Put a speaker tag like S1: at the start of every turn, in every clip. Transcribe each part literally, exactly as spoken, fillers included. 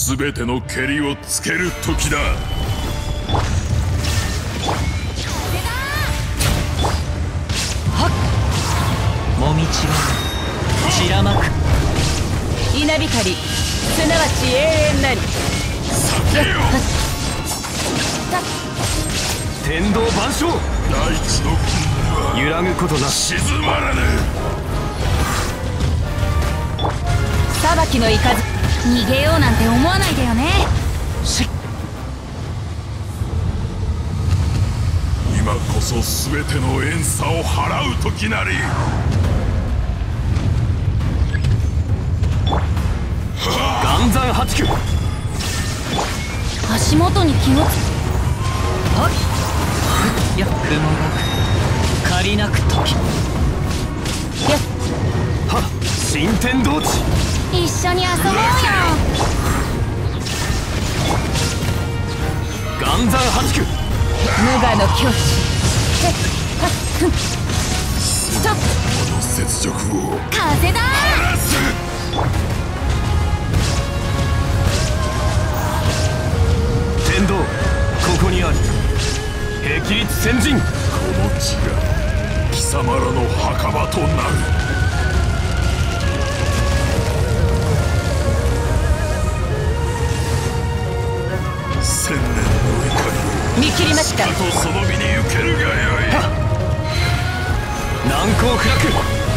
S1: 全てのけりをつける時だ。
S2: もみちは散らまく稲光、すなわち永遠なり。
S1: 避けよ。
S3: 天道万象、
S1: 大地の軍は
S3: 揺らぐことな
S1: 静まらぬ。
S2: 裁きの雷、逃げようなんて思わないでよね。し
S1: 今こそ全ての怨嗟を払う時なり。
S3: 岩山八九、
S2: 足元に気をつ
S3: はっ
S2: や雲が借りなく時や
S3: はっ新天道地、
S2: 一緒に遊ぼうよ。
S3: 岩山八九、
S2: 無我の境地。へっはっふんストップ。
S1: この雪辱を
S2: 風だ
S1: 晴らす。
S3: 天道ここにあり、霹靂先陣。
S1: この地が貴様らの墓場となる。千年の怒りを
S2: 見切りました。
S1: とその身に受けるがよい。
S3: 難攻不落、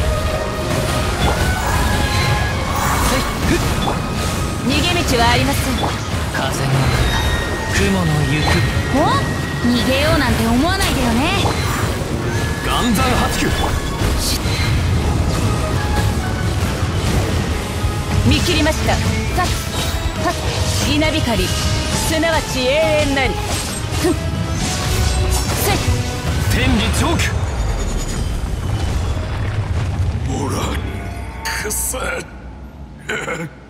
S2: 逃げ道はありません。風の中、雲の行く。お逃げようなんて思わないでよね。
S3: 岩山八九、
S2: 見切りました。さっはっ稲光、すなわち永遠なり。ふんせっ
S3: 天理チョーク、
S1: おらんくせ